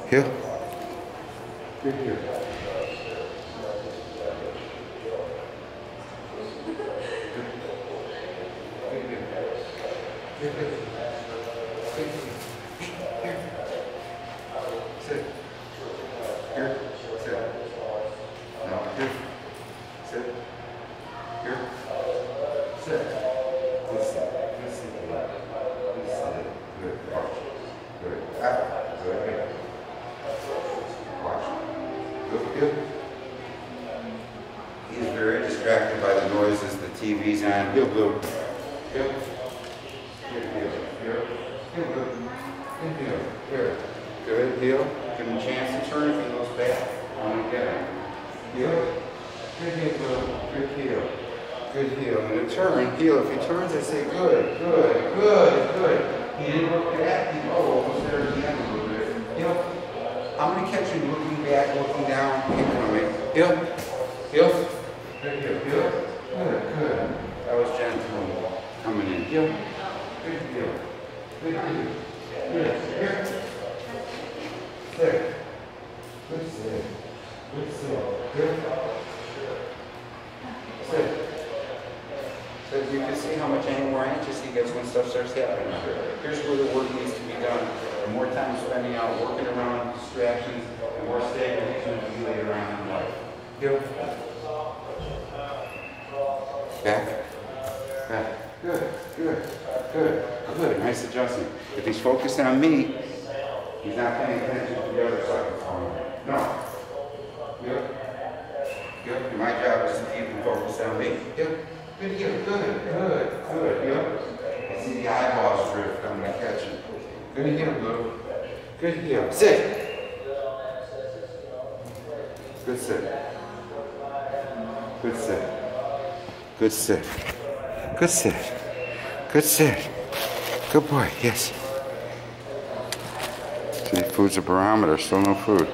Heel. Good heel. Sit. Here. Sit. Now here. Sit. Here. Sit. Good sit. Good sit. Good sit. Good. Watch. Good. Ah. Good. Watch. Good. He's very distracted by the noises, the TV's on. Heel, Blue. Heel. Good heel. Here. Heel, Blue. Good heel. Here. Good heel. Give him a chance to turn if he goes back. On again. Heel. Good heel, Blue. Good heel. Good heel. And a turn. Heel. If he turns, I say good. Good. Good. Good. He didn't look back. He almost there again a little bit. Heel. I'm going to catch him looking back, looking down. Keep coming. Heel. Heel. Good heel. Heel. Good. Good. That was gentle. Coming in. Heel. Good heel. Good heel. Good. Here. Sit. Good sit. Good sit. Good. Sit. So you can see how much more anxious he gets when stuff starts happening. Here's where the work needs to be done. The more time spending out working around distractions, the more stagnation will be later on in life. Heel. Back. Back. Good. Good. Good. Good. Nice adjustment. If he's focused on me, he's not paying attention to the other side of the phone. No. Good. Good. My job is to keep him focused on me. Good. Good. Good. Good. Good. Good. Good. I see the eyeballs drift. I'm going to catch him. Good heel, Blue. Good heel. Sit. Good sit. Good sit. Good sit. Good sit. Good sit. Good boy. Yes. See, food's a barometer. Still no food.